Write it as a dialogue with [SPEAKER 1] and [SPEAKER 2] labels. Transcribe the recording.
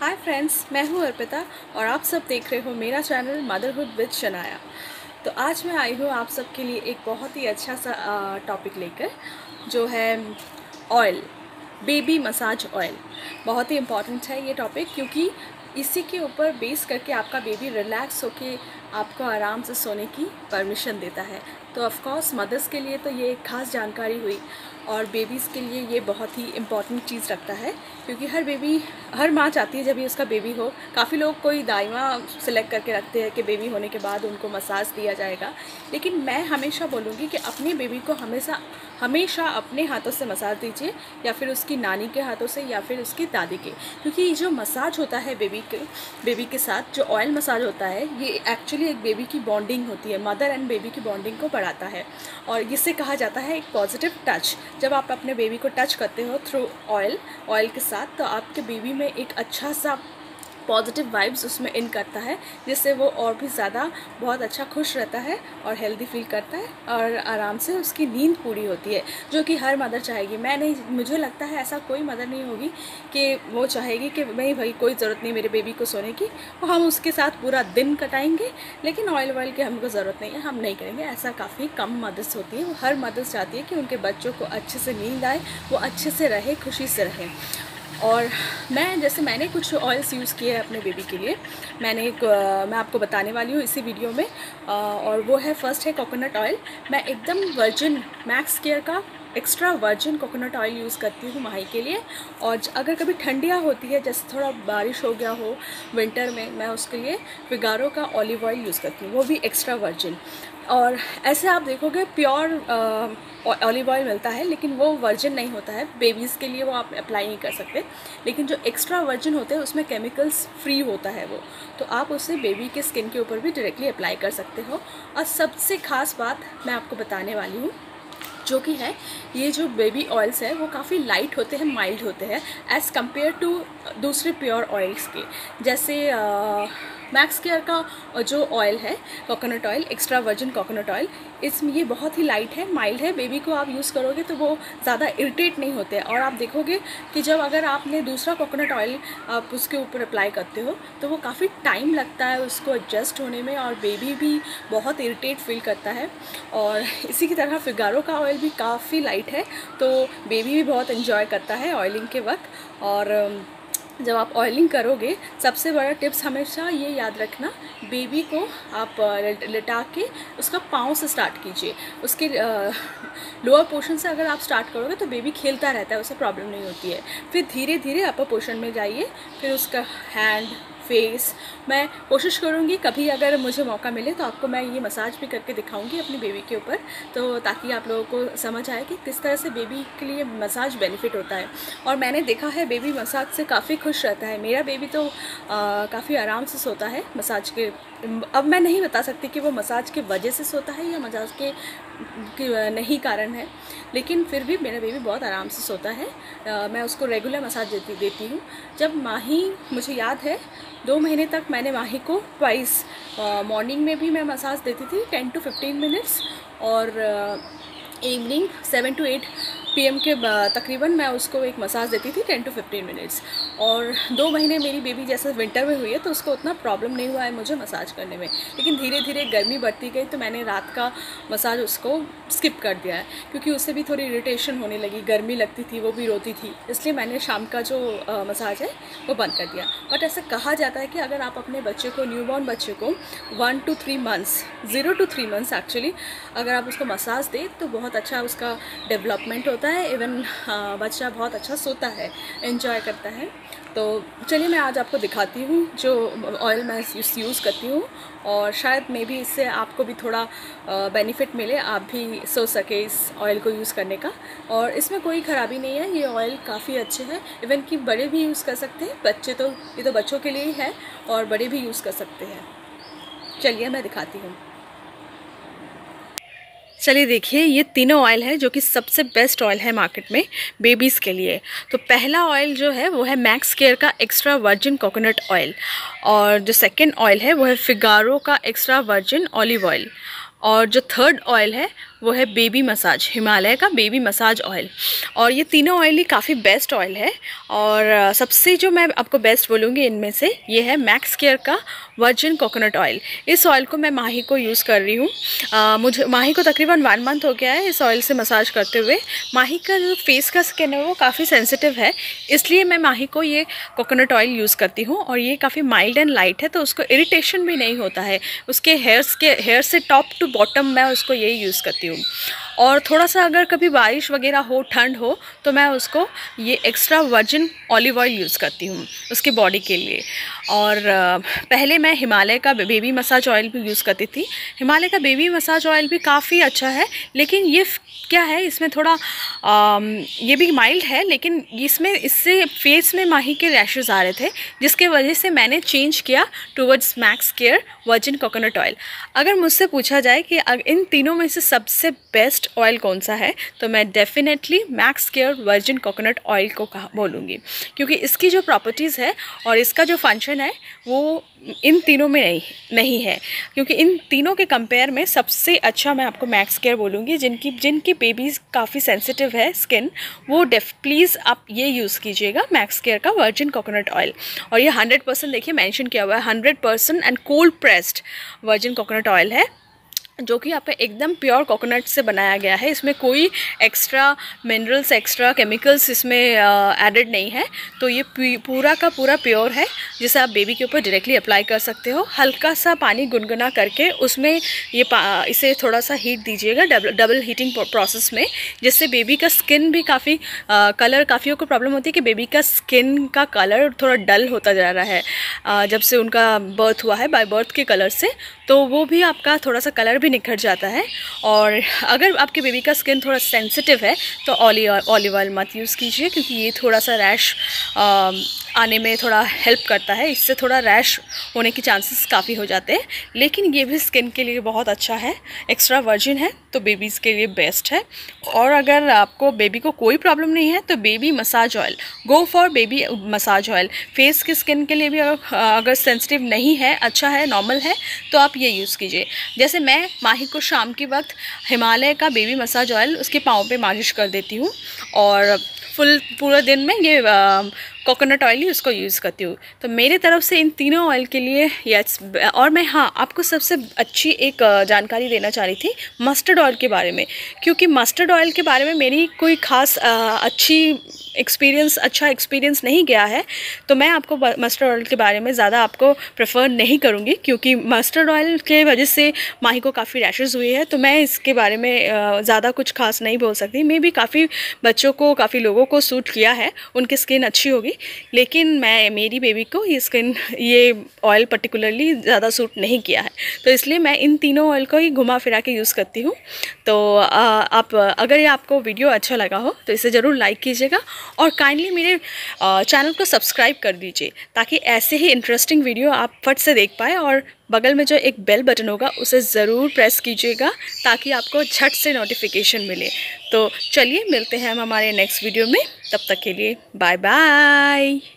[SPEAKER 1] Hi friends, मैं हूँ अर्पिता और आप सब देख रहे हो मेरा चैनल मदरहुड विद शनाया। तो आज मैं आई हूँ आप सब के लिए एक बहुत ही अच्छा सा टॉपिक लेकर, जो है ऑयल, बेबी मसाज ऑयल। बहुत ही इम्पॉर्टेंट है ये टॉपिक, क्योंकि इसी के ऊपर बेस करके आपका बेबी रिलैक्स होके आपको आराम से सोने की परमिशन देता है। तो ऑफ कोर्स मदर्स के लिए तो ये एक ख़ास जानकारी हुई, और बेबीज़ के लिए ये बहुत ही इम्पॉर्टेंट चीज़ रखता है, क्योंकि हर माँ चाहती है जब भी उसका बेबी हो। काफ़ी लोग कोई दाइमा सिलेक्ट करके रखते हैं कि बेबी होने के बाद उनको मसाज दिया जाएगा, लेकिन मैं हमेशा बोलूँगी कि अपने बेबी को हमेशा अपने हाथों से मसाज दीजिए, या फिर उसकी नानी के हाथों से, या फिर उसकी दादी के। क्योंकि जो मसाज होता है बेबी के साथ, जो ऑयल मसाज होता है, ये एक्चुअली एक बेबी की बॉन्डिंग होती है, मदर एंड बेबी की बॉन्डिंग को बढ़ाता है। और इससे कहा जाता है एक पॉजिटिव टच। जब आप अपने बेबी को टच करते हो थ्रू ऑयल के साथ, तो आपके बेबी में एक अच्छा सा पॉजिटिव वाइब्स उसमें इन करता है, जिससे वो और भी ज़्यादा बहुत अच्छा खुश रहता है और हेल्दी फील करता है, और आराम से उसकी नींद पूरी होती है, जो कि हर मदर चाहेगी। मुझे लगता है ऐसा कोई मदर नहीं होगी कि वो चाहेगी कि नहीं भाई, कोई ज़रूरत नहीं मेरे बेबी को सोने की, और हम उसके साथ पूरा दिन कटाएंगे, लेकिन ऑयल की हमको ज़रूरत नहीं है, हम नहीं करेंगे। ऐसा काफ़ी कम मदर्स होती है। वो हर मदर्स चाहती है कि उनके बच्चों को अच्छे से नींद आए, वो अच्छे से रहे, खुशी से रहें। और मैंने कुछ ऑयल्स यूज़ किए हैं अपने बेबी के लिए। मैं आपको बताने वाली हूँ इसी वीडियो में। और वो है, फर्स्ट है कोकोनट ऑयल। मैं एकदम वर्जिन मैक्स केयर का extra virgin coconut oil use करती हूँ माही के लिए। और अगर कभी ठंडियाँ होती है, जैसे थोड़ा बारिश हो गया हो विंटर में, मैं उसके लिए फिगारो का ऑलिव ऑयल यूज़ करती हूँ, वो भी एक्स्ट्रा वर्जिन। और ऐसे आप देखोगे प्योर ऑलिव ऑयल मिलता है, लेकिन वो वर्जिन नहीं होता है। बेबीज़ के लिए वो आप अप्लाई नहीं कर सकते, लेकिन जो एक्स्ट्रा वर्जिन होते हैं उसमें केमिकल्स फ्री होता है वो, तो आप उससे बेबी के स्किन के ऊपर भी डायरेक्टली अप्लाई कर सकते हो। और सबसे ख़ास बात मैं आपको बताने वाली हूँ, जो कि है, ये जो बेबी ऑयल्स है वो काफ़ी लाइट होते हैं, माइल्ड होते हैं, एज़ कम्पेयर टू दूसरे प्योर ऑयल्स के। जैसे मैक्स केयर का जो ऑयल है, coconut oil, extra virgin coconut oil, इसमें ये बहुत ही लाइट है, माइल्ड है। बेबी को आप यूज़ करोगे तो वो ज़्यादा इरिटेट नहीं होते। और आप देखोगे कि जब अगर आपने दूसरा कोकोनट ऑयल आप उसके ऊपर अप्लाई करते हो, तो वो काफ़ी टाइम लगता है उसको एडजस्ट होने में, और बेबी भी बहुत इरिटेट फील करता है। और इसी की तरह फिगारो का ऑयल भी काफ़ी लाइट है, तो बेबी भी बहुत इन्जॉय करता है ऑयलिंग के वक्त। और जब आप ऑयलिंग करोगे, सबसे बड़ा टिप्स हमेशा ये याद रखना, बेबी को आप लिटा के उसका पाँव से स्टार्ट कीजिए। उसके लोअर पोर्शन से अगर आप स्टार्ट करोगे तो बेबी खेलता रहता है, उसे प्रॉब्लम नहीं होती है। फिर धीरे धीरे अपर पोर्शन में जाइए, फिर उसका हैंड, फेस। मैं कोशिश करूँगी कभी अगर मुझे मौका मिले तो आपको मैं ये मसाज भी करके दिखाऊंगी अपनी बेबी के ऊपर, तो ताकि आप लोगों को समझ आए कि किस तरह से बेबी के लिए मसाज बेनिफिट होता है। और मैंने देखा है बेबी मसाज से काफ़ी खुश रहता है। मेरा बेबी तो काफ़ी आराम से सोता है मसाज के। अब मैं नहीं बता सकती कि वो मसाज के वजह से सोता है या मसाज के नहीं कारण है, लेकिन फिर भी मेरा बेबी बहुत आराम से सोता है। मैं उसको रेगुलर मसाज देती हूँ। जब माही, मुझे याद है 2 महीने तक मैंने माही को ट्वाइस, मॉर्निंग में भी मैं मसाज देती थी 10 to 15 मिनट्स, और इवनिंग 7 to 8 PM के तकरीबन मैं उसको एक मसाज देती थी 10 to 15 मिनट्स। और 2 महीने मेरी बेबी जैसे विंटर में हुई है, तो उसको उतना प्रॉब्लम नहीं हुआ है मुझे मसाज करने में। लेकिन धीरे धीरे गर्मी बढ़ती गई, तो मैंने रात का मसाज उसको स्किप कर दिया है, क्योंकि उससे भी थोड़ी इरिटेशन होने लगी, गर्मी लगती थी, वो भी रोती थी, इसलिए मैंने शाम का जो मसाज है वो बंद कर दिया। बट ऐसे कहा जाता है कि अगर आप अपने बच्चे को, न्यूबॉर्न बच्चे को 1 to 3 months, 0 to 3 months actually, अगर आप उसको मसाज दें तो बहुत अच्छा उसका डेवलपमेंट होता है। इवन बच्चा बहुत अच्छा सोता है, एंजॉय करता है। तो चलिए मैं आज आपको दिखाती हूँ जो ऑयल मैं यूज़ करती हूँ, और शायद मे भी इससे आपको भी थोड़ा बेनिफिट मिले, आप भी सोच सके इस ऑयल को यूज़ करने का। और इसमें कोई ख़राबी नहीं है, ये ऑयल काफ़ी अच्छे हैं, इवन कि बड़े भी यूज़ कर सकते हैं। ये तो बच्चों के लिए ही है, और बड़े भी यूज़ कर सकते हैं। चलिए मैं दिखाती हूँ। चलिए देखिए, ये तीनों ऑयल है जो कि सबसे बेस्ट ऑयल है मार्केट में बेबीज़ के लिए। तो पहला ऑयल जो है वो है मैक्स केयर का एक्स्ट्रा वर्जिन कोकोनट ऑयल, और जो सेकंड ऑयल है वो है फिगारो का एक्स्ट्रा वर्जिन ऑलिव ऑयल, और जो थर्ड ऑयल है वो है बेबी मसाज, हिमालय का बेबी मसाज ऑयल। और ये तीनों ऑयल ही काफ़ी बेस्ट ऑयल है। और सबसे जो मैं आपको बेस्ट बोलूँगी इनमें से ये है मैक्स केयर का वर्जिन कोकोनट ऑयल। इस ऑयल को मैं माही को यूज़ कर रही हूँ। मुझे माही को तकरीबन 1 मंथ हो गया है इस ऑयल से मसाज करते हुए। माही का जो फेस का स्किन है वो काफ़ी सेंसिटिव है, इसलिए मैं माही को ये कोकोनट ऑयल यूज़ करती हूँ। और ये काफ़ी माइल्ड एंड लाइट है, तो उसको इरिटेशन भी नहीं होता है। उसके हेयर से टॉप टू बॉटम मैं उसको यही यूज़ करती हूँ। और थोड़ा सा अगर कभी बारिश वगैरह हो, ठंड हो, तो मैं उसको ये extra virgin olive oil use करती हूँ उसके बॉडी के लिए। और पहले मैं हिमालय का बेबी मसाज ऑयल भी यूज़ करती थी। हिमालय का बेबी मसाज ऑयल भी काफ़ी अच्छा है, लेकिन ये क्या है, इसमें थोड़ा ये भी माइल्ड है, लेकिन इससे फेस में माही के रैशेज़ आ रहे थे, जिसके वजह से मैंने चेंज किया towards max care virgin coconut oil. अगर मुझसे पूछा जाए कि इन तीनों में से सबसे बेस्ट ऑयल कौन सा है, तो मैं definitely max care virgin coconut oil को बोलूँगी, क्योंकि इसकी जो प्रॉपर्टीज़ है और इसका जो फंक्शन है वो इन तीनों में नहीं है। क्योंकि इन तीनों के कंपेयर में सबसे अच्छा मैं आपको मैक्स केयर बोलूँगी। जिनकी बेबीज़ काफ़ी सेंसिटिव है स्किन, वो प्लीज़ आप ये यूज़ कीजिएगा मैक्स केयर का वर्जिन कोकोनट ऑयल। और ये 100% देखिए मेंशन किया हुआ है, 100% and cold pressed virgin coconut oil है, जो कि आपका एकदम प्योर कोकोनट से बनाया गया है। इसमें कोई एक्स्ट्रा मिनरल्स, एक्स्ट्रा केमिकल्स इसमें एडेड नहीं है। तो ये पूरा का पूरा प्योर है, जिसे आप बेबी के ऊपर डायरेक्टली अप्लाई कर सकते हो। हल्का सा पानी गुनगुना करके उसमें इसे थोड़ा सा हीट दीजिएगा डबल हीटिंग प्रोसेस में, जिससे बेबी का स्किन भी काफ़ी कलर, काफ़ियों को प्रॉब्लम होती है कि बेबी का स्किन का कलर थोड़ा डल होता जा रहा है जब से उनका बर्थ हुआ है, बाय बर्थ के कलर से, तो वो भी आपका थोड़ा सा कलर भी निखर जाता है। और अगर आपके बेबी का स्किन थोड़ा सेंसिटिव है तो ऑलिव ऑयल मत यूज़ कीजिए, क्योंकि ये थोड़ा सा रैश आने में थोड़ा हेल्प करता है। इससे थोड़ा रैश होने के चांसेस काफ़ी हो जाते हैं, लेकिन ये भी स्किन के लिए बहुत अच्छा है, एक्स्ट्रा वर्जिन है, तो बेबीज़ के लिए बेस्ट है। और अगर आपको बेबी को कोई प्रॉब्लम नहीं है तो baby massage oil, go for baby massage oil. Face की स्किन के लिए भी अगर सेंसिटिव नहीं है, अच्छा है, नॉर्मल है, तो आप ये यूज़ कीजिए। जैसे मैं माही को शाम के वक्त हिमालय का बेबी मसाज ऑयल उसके पाँव पे मालिश कर देती हूँ, और पूरा दिन में ये कोकोनट ऑयल ही उसको यूज़ करती हूँ। तो मेरे तरफ से इन तीनों ऑयल के लिए यस। और मैं आपको सबसे अच्छी एक जानकारी देना चाह रही थी मस्टर्ड ऑयल के बारे में, क्योंकि मस्टर्ड ऑयल के बारे में मेरी कोई ख़ास अच्छा एक्सपीरियंस नहीं गया है, तो मैं आपको मस्टर्ड ऑयल के बारे में ज़्यादा आपको प्रेफर नहीं करूँगी, क्योंकि मस्टर्ड ऑयल के वजह से माही को काफ़ी रैशेज़ हुए हैं। तो मैं इसके बारे में ज़्यादा कुछ खास नहीं बोल सकती। मे भी काफ़ी बच्चों को, काफ़ी लोगों को सूट किया है, उनकी स्किन अच्छी होगी, लेकिन मेरी बेबी को ये ऑयल पर्टिकुलरली ज़्यादा सूट नहीं किया है। तो इसलिए मैं इन तीनों ऑयल को ही घुमा फिरा के यूज़ करती हूँ। तो आप अगर ये आपको वीडियो अच्छा लगा हो तो इसे ज़रूर लाइक कीजिएगा, और काइंडली मेरे चैनल को सब्सक्राइब कर दीजिए, ताकि ऐसे ही इंटरेस्टिंग वीडियो आप फट से देख पाए। और बगल में जो एक बेल बटन होगा उसे ज़रूर प्रेस कीजिएगा, ताकि आपको झट से नोटिफिकेशन मिले। तो चलिए मिलते हैं हम हमारे नेक्स्ट वीडियो में, तब तक के लिए बाय बाय।